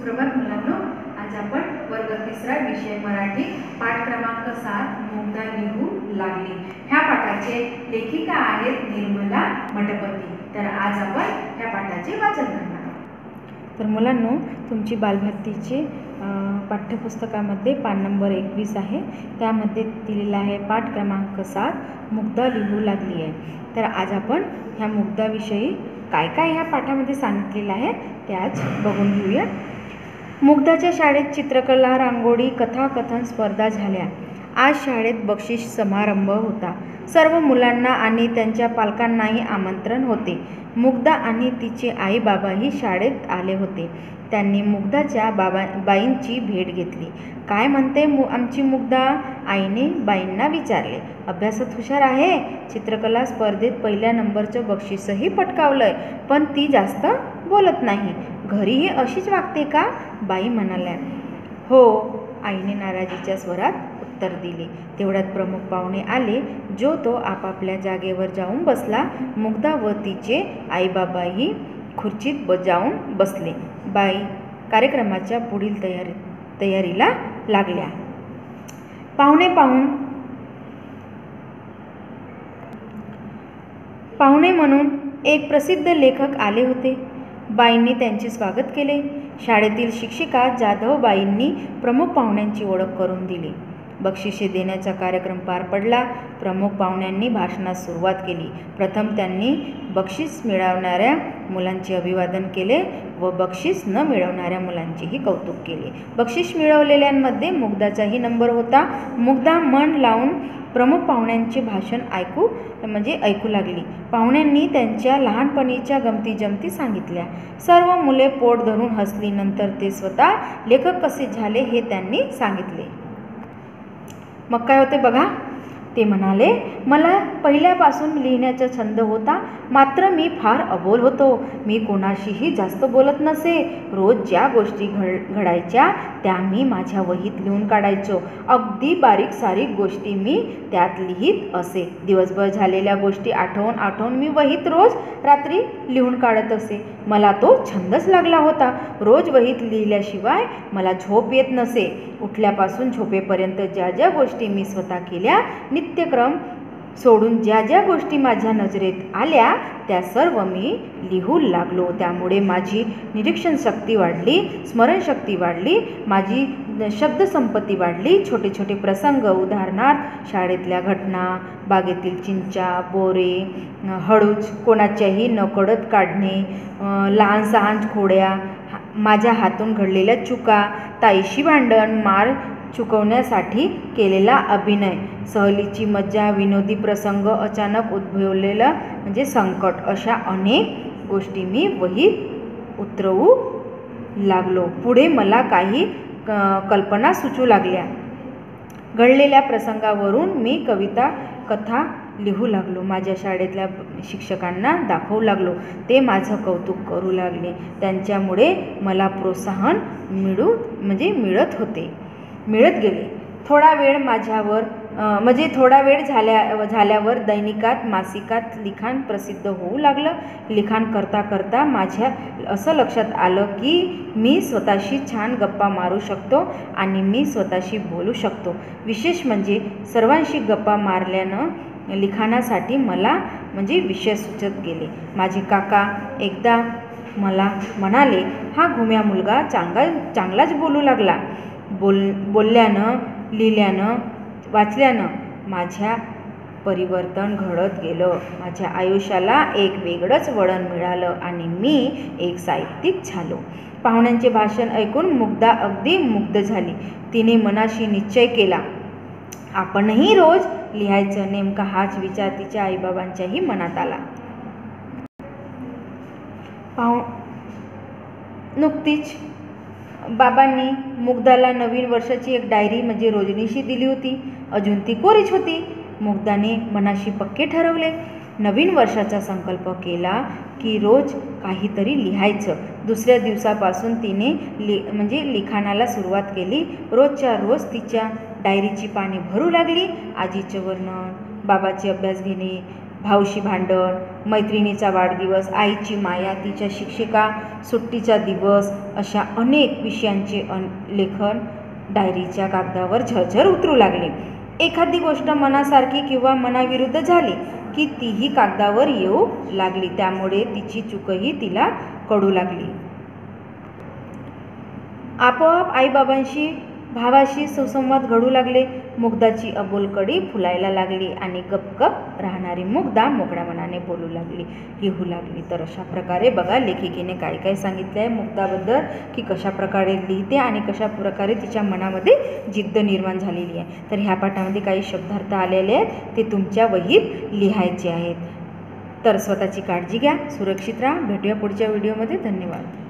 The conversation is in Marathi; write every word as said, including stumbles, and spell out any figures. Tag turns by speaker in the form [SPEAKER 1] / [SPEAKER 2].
[SPEAKER 1] सुप्रभात मुलांनो, आज आपण वर्ग तिसरा विषय मराठी पाठ क्रमांक सात मुग्धा लिहू लागली ह्या पाठाचे लेखिका आहेत निर्मला मठपती। तर आज आपण ह्या पाठाचे वाचन करणार आहोत।
[SPEAKER 2] तर मुलांनो, तुमची बालभारतीचे पाठ्यपुस्तकामध्ये पान नंबर एकवीस आहे, त्यामध्ये दिलेला आहे पाठ क्रमांक सात मुग्धा लिहू लागली आहे। तर आज आपण ह्या मुग्धाविषयी काय काय ह्या पाठामध्ये सांगितलेलं आहे ते आज बघून घेऊया। मुग्धाच्या शाळेत चित्रकला, रांगोळी, कथाकथन स्पर्धा झाल्या। आज शाळेत बक्षीस समारंभ होता। सर्व मुलांना आणि त्यांच्या पालकांनाही आमंत्रण होते। मुग्धा आणि तिचे आई बाबाही शाळेत आले होते। त्यांनी मुग्धाच्या बाबा बाईंची भेट घेतली। काय म्हणते मु आमची मुग्धा, आईने बाईंना विचारले। अभ्यासात हुशार आहे, चित्रकला स्पर्धेत पहिल्या नंबरचं बक्षीसही पटकावलंय, पण ती जास्त बोलत नाही। घरीही अशीच वागते का? बाई म्हणाल्या। हो, आईने नाराजीच्या स्वरात उत्तर दिले। तेवढ्यात प्रमुख पाहुणे आले। जो तो आपापल्या जागेवर जाऊन बसला। मुग्धा व तिचे आईबाबाही खुर्चीत जाऊन बसले। बाई कार्यक्रमाच्या पुढील तयारी तयारीला लागल्या। पाहुणे पाहून पाहुणे म्हणून एक प्रसिद्ध लेखक आले होते। बाईंनी त्यांचे स्वागत केले। शाळेतील शिक्षिका जाधवबाईंनी प्रमुख पाहुण्यांची ओळख करून दिली। बक्षिसे देण्याचा कार्यक्रम पार पडला। प्रमुख पाहुण्यांनी भाषणास सुरुवात केली। प्रथम त्यांनी बक्षीस मिळवणाऱ्या मुलांचे अभिवादन केले व बक्षीस न मिळवणाऱ्या मुलांचेही कौतुक केले। बक्षीस मिळवलेल्यांमध्ये मुग्धाचाही नंबर होता। मुग्धा मन लावून प्रमुख पाहुण्यांचे भाषण ऐकू म्हणजे ऐकू लागली। पाहुण्यांनी त्यांच्या लहानपणीच्या गमती जमती सांगितल्या। सर्व मुले पोट धरून हसली। नंतर ते स्वतः लेखक कसे झाले हे त्यांनी सांगितले। मग काय होते बघा, ते म्हणाले, मला पहिल्यापासून लिहिण्याचा छंद होता, मात्र मी फार अबोल होतो। मी कोणाशीही जास्त बोलत नसे। रोज ज्या गोष्टी घड घडायच्या त्या मी माझ्या वहीत लिहून काढायचो। अगदी बारीक सारीक गोष्टी मी त्यात लिहित असे। दिवसभर झालेल्या गोष्टी आठवून आठवून मी वहीत रोज रात्री लिहून काढत असे। मला तो छंदच लागला होता। रोज वहीत लिहिल्याशिवाय मला झोप येत नसे। उठल्यापासून झोपेपर्यंत ज्या ज्या गोष्टी मी स्वतः केल्या, नित्यक्रम सोडून ज्या ज्या गोष्टी माझ्या नजरेत आल्या त्या सर्व मी लिहू लागलो। त्यामुळे माझी निरीक्षण शक्ती वाढली, स्मरणशक्ती वाढली, माझी शब्दसंपत्ती वाढली। छोटे छोटे प्रसंग, उदाहरणार्थ शाळेतल्या घटना, बागेतील चिंचा, बोरे, हळूच कोणाच्याही नकळत काढणे, लहान सहान खोड्या, माझ्या हातून घडलेल्या चुका, ताईशी भांडण, मार चुकवण्यासाठी केलेला अभिनय, सहलीची मज्जा, विनोदी प्रसंग, अचानक उद्भवलेलं म्हणजे संकट, अशा अनेक गोष्टी मी वहीत उतरवू लागलो। पुढे मला काही कल्पना सुचू लागल्या। घडलेल्या प्रसंगावरून मी कविता, कथा लिहू लागलो। माझ्या शाळेतल्या शिक्षकांना दाखवू लागलो। ते माझं कौतुक करू लागले। त्यांच्यामुळे मला प्रोत्साहन मिळू म्हणजे मिळत होते मिळत गेले। थोडा वेळ माझ्यावर म्हणजे थोडा वेळ झाल्या झाल्यावर दैनिकात, मासिकात लिखाण प्रसिद्ध होऊ लागलं। लिखाण करता करता माझ्या असं लक्षात आलं की मी स्वतःशी छान गप्पा मारू शकतो आणि मी स्वतःशी बोलू शकतो। विशेष म्हणजे सर्वांशी गप्पा मारल्यानं लिखाणासाठी मला म्हणजे विषय सुचत गेले। माझे काका एकदा मला म्हणाले, हा घुम्या मुलगा चांगला चांगलाच बोलू लागला। बोल बोलल्यानं, लिहिल्यानं, वाचल्यानं माझ्या परिवर्तन घडत गेलं। माझ्या आयुष्याला एक वेगळंच वळण मिळालं आणि मी एक साहित्यिक झालो। पाहुण्यांचे भाषण ऐकून मुग्धा अगदी मुग्ध झाली। तिने मनाशी निश्चय केला, आपणही रोज लिहायचं। नेमका हाच विचार तिच्या आईबाबांच्याही मनात आला। पाहु नुकतीच बाबांनी मुग्धाला नवीन वर्षाची एक डायरी म्हणजे रोजनीशी दिली होती। अजून ती कोरीच होती। मुग्धाने मनाशी पक्के ठरवले। नवीन वर्षाचा संकल्प केला की रोज काहीतरी लिहायचं। दुसऱ्या दिवसापासून तिने लि म्हणजे लिखाणाला सुरुवात केली। रोजच्या रोज तिच्या डायरीची पाने भरू लागली। आजीचे वर्णन, बाबाचे अभ्यास घेणे, भाऊशी भांडण, मैत्रिणीचा वाढदिवस, आईची माया, तिच्या शिक्षिका, सुट्टीचा दिवस अशा अनेक विषयांचे अन लेखन डायरीच्या कागदावर झरझर उतरू लागले. एखादी गोष्ट मनासारखी किंवा मनाविरुद्ध झाली की तीही कागदावर येऊ लागली. त्यामुळे तिची चूकही तिला कळू लागली. आपोआप आईबाबांशी भावाशी सुसंवाद घडू लागले. मुग्धाची अबोल कडी फुलायला लागली आणि गपगप राहणारी मुग्धा मोकळ्या मनाने बोलू लागली, लिहू लागली. तर अशा प्रकारे बघा लेखिकेने काय काय सांगितलं आहे मुग्धाबद्दल, की कशा प्रकारे लिहिते आणि कशा प्रकारे तिच्या मनामध्ये जिद्द निर्माण झालेली आहे. तर ह्या पाठामध्ये काही शब्दार्थ आलेले आहेत, ते तुमच्या वहीत लिहायचे आहेत. तर स्वतःची काळजी घ्या, सुरक्षित राहा. भेटूया पुढच्या व्हिडिओमध्ये. धन्यवाद.